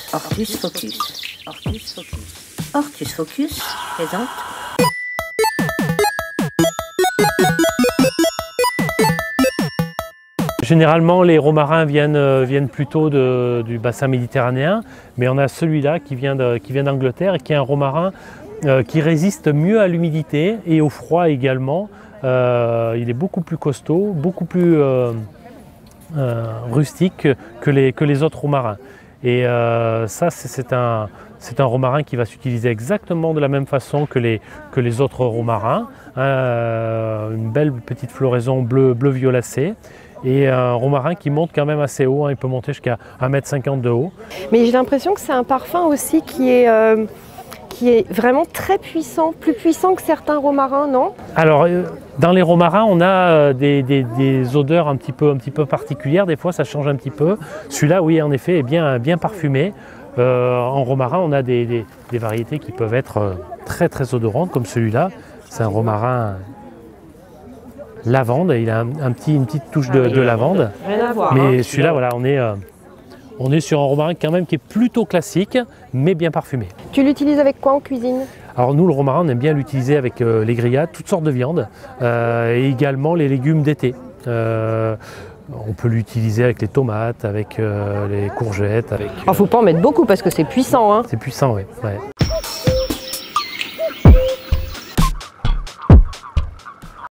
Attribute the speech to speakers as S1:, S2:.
S1: Hortus Focus. Hortus Focus. Hortus Focus présente.
S2: Généralement, les romarins viennent plutôt du bassin méditerranéen, mais on a celui-là qui vient d'Angleterre et qui est un romarin qui résiste mieux à l'humidité et au froid également. Il est beaucoup plus costaud, beaucoup plus rustique que les autres romarins. Et ça, c'est un romarin qui va s'utiliser exactement de la même façon que les autres romarins. Une belle petite floraison bleu violacé. Et un romarin qui monte quand même assez haut, il peut monter jusqu'à 1,50 m de haut.
S3: Mais j'ai l'impression que c'est un parfum aussi qui est vraiment très puissant, plus puissant que certains romarins, non?
S2: Alors, dans les romarins, on a des odeurs un petit peu particulières, des fois ça change un petit peu. Celui-là, oui, en effet, est bien parfumé. En romarin, on a des variétés qui peuvent être très odorantes, comme celui-là. C'est un romarin lavande, il a une petite touche de lavande.
S3: Rien à voir.
S2: Mais celui-là, voilà, on est sur un romarin quand même qui est plutôt classique, mais bien parfumé.
S3: Tu l'utilises avec quoi en cuisine?
S2: Alors nous, le romarin, on aime bien l'utiliser avec les grillades, toutes sortes de viandes, et également les légumes d'été. On peut l'utiliser avec les tomates, avec les courgettes.
S3: Il ne faut pas en mettre beaucoup parce que c'est puissant. Hein.
S2: C'est puissant, oui. Ouais.